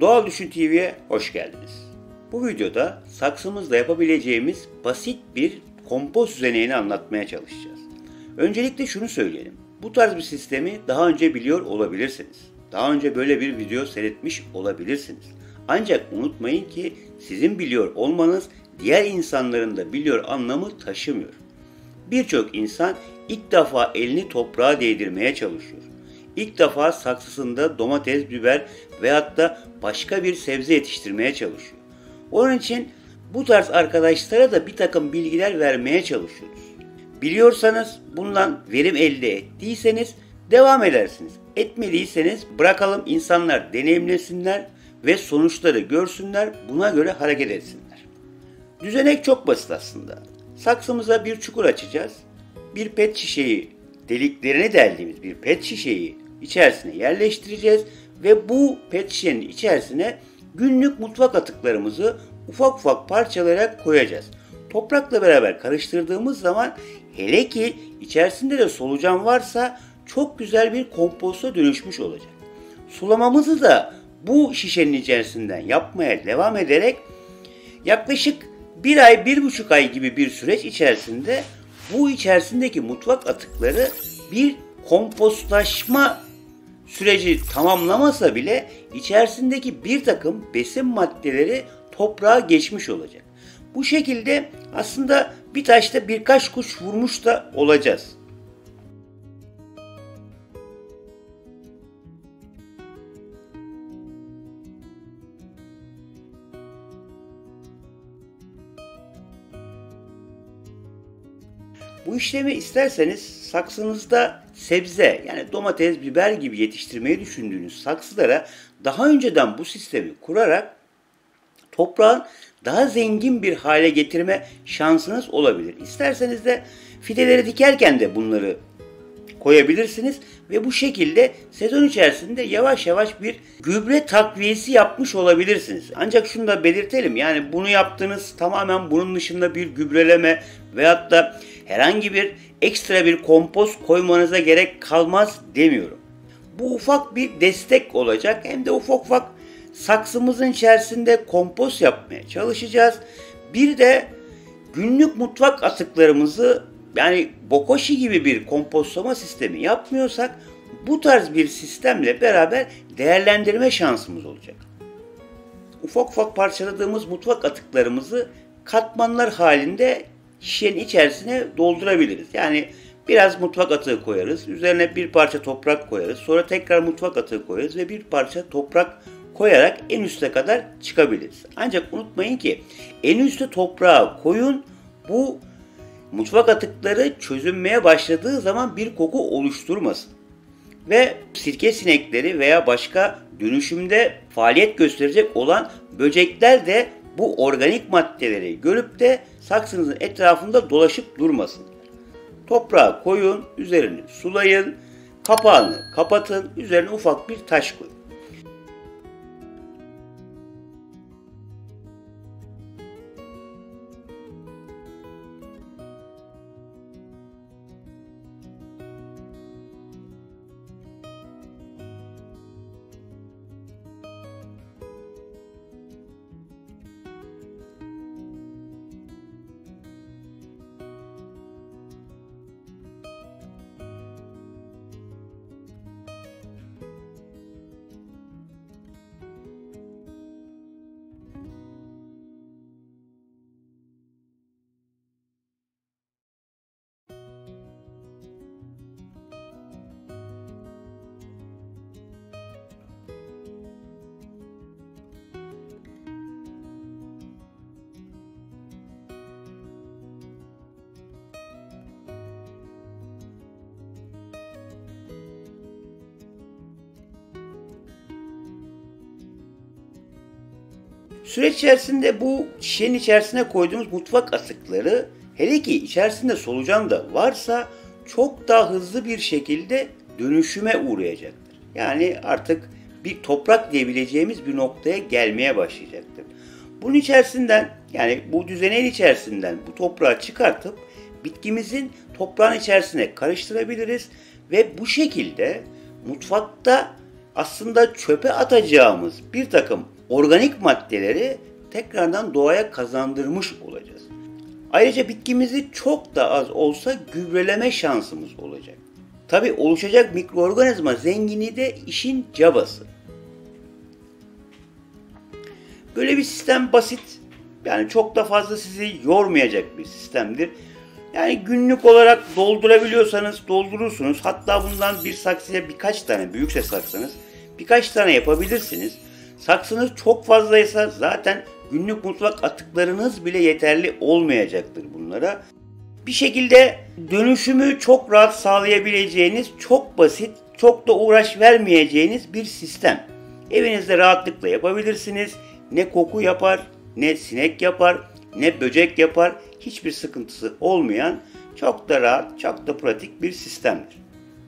Doğal Düşün TV'ye hoş geldiniz. Bu videoda saksımızla yapabileceğimiz basit bir kompost düzeneğini anlatmaya çalışacağız. Öncelikle şunu söyleyelim. Bu tarz bir sistemi daha önce biliyor olabilirsiniz. Daha önce böyle bir video seyretmiş olabilirsiniz. Ancak unutmayın ki sizin biliyor olmanız diğer insanların da biliyor anlamı taşımıyor. Birçok insan ilk defa elini toprağa değdirmeye çalışıyor. İlk defa saksısında domates, biber veyahut da başka bir sebze yetiştirmeye çalışıyor. Onun için bu tarz arkadaşlara da bir takım bilgiler vermeye çalışıyoruz. Biliyorsanız bundan verim elde ettiyseniz devam edersiniz. Etmediyseniz bırakalım insanlar deneyimlesinler ve sonuçları görsünler, buna göre hareket etsinler. Düzenek çok basit aslında. Saksımıza bir çukur açacağız. Bir pet şişeyi, deliklerini deldiğimiz bir pet şişeyi içerisine yerleştireceğiz ve bu pet şişenin içerisine günlük mutfak atıklarımızı ufak ufak parçalayarak koyacağız. Toprakla beraber karıştırdığımız zaman, hele ki içerisinde de solucan varsa, çok güzel bir komposta dönüşmüş olacak. Sulamamızı da bu şişenin içerisinden yapmaya devam ederek yaklaşık 1 ay, 1,5 ay gibi bir süreç içerisinde bu içerisindeki mutfak atıkları bir kompostlaşma süreci tamamlamasa bile içerisindeki bir takım besin maddeleri toprağa geçmiş olacak. Bu şekilde aslında bir taşta birkaç kuş vurmuş da olacağız. Bu işlemi isterseniz saksınızda sebze, yani domates, biber gibi yetiştirmeyi düşündüğünüz saksılara daha önceden bu sistemi kurarak toprağın daha zengin bir hale getirme şansınız olabilir. İsterseniz de fideleri dikerken de bunları koyabilirsiniz ve bu şekilde sezon içerisinde yavaş yavaş bir gübre takviyesi yapmış olabilirsiniz. Ancak şunu da belirtelim, yani bunu yaptığınız tamamen bunun dışında bir gübreleme veyahut da herhangi bir ekstra bir kompost koymanıza gerek kalmaz demiyorum. Bu ufak bir destek olacak, hem de ufak ufak saksımızın içerisinde kompost yapmaya çalışacağız. Bir de günlük mutfak atıklarımızı, yani bokoshi gibi bir kompostlama sistemi yapmıyorsak, bu tarz bir sistemle beraber değerlendirme şansımız olacak. Ufak ufak parçaladığımız mutfak atıklarımızı katmanlar halinde şişenin içerisine doldurabiliriz. Yani biraz mutfak atığı koyarız, üzerine bir parça toprak koyarız, sonra tekrar mutfak atığı koyarız ve bir parça toprak koyarak en üste kadar çıkabiliriz. Ancak unutmayın ki en üste toprağı koyun, bu mutfak atıkları çözünmeye başladığı zaman bir koku oluşturmasın. Ve sirke sinekleri veya başka dönüşümde faaliyet gösterecek olan böcekler de bu organik maddeleri görüp de saksınızın etrafında dolaşıp durmasın. Toprağı koyun, üzerini sulayın, kapağını kapatın, üzerine ufak bir taş koyun. Süreç içerisinde bu şişenin içerisine koyduğumuz mutfak atıkları, hele ki içerisinde solucan da varsa, çok daha hızlı bir şekilde dönüşüme uğrayacaktır. Yani artık bir toprak diyebileceğimiz bir noktaya gelmeye başlayacaktır. Bunun içerisinden, yani bu düzeneğin içerisinden bu toprağı çıkartıp bitkimizin toprağın içerisine karıştırabiliriz ve bu şekilde mutfakta aslında çöpe atacağımız bir takım organik maddeleri tekrardan doğaya kazandırmış olacağız. Ayrıca bitkimizi çok da az olsa gübreleme şansımız olacak. Tabii oluşacak mikroorganizma zenginliği de işin cabası. Böyle bir sistem basit, yani çok da fazla sizi yormayacak bir sistemdir. Yani günlük olarak doldurabiliyorsanız doldurursunuz. Hatta bundan bir saksıya birkaç tane, büyükse saksınız, birkaç tane yapabilirsiniz. Saksınız çok fazlaysa zaten günlük mutfak atıklarınız bile yeterli olmayacaktır bunlara. Bir şekilde dönüşümü çok rahat sağlayabileceğiniz, çok basit, çok da uğraş vermeyeceğiniz bir sistem. Evinizde rahatlıkla yapabilirsiniz. Ne koku yapar, ne sinek yapar, ne böcek yapar. Hiçbir sıkıntısı olmayan, çok da rahat, çok da pratik bir sistemdir.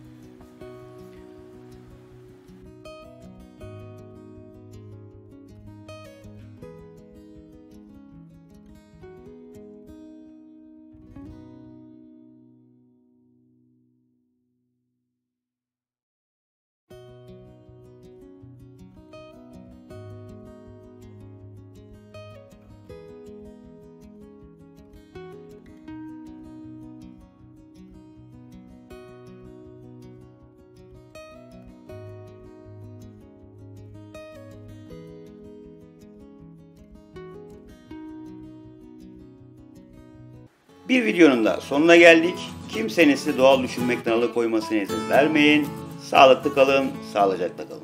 Bir videonun da sonuna geldik. Kimsenin sizi doğal düşünmekten alıkoymasına izin vermeyin. Sağlıklı kalın, sağlıcakla kalın.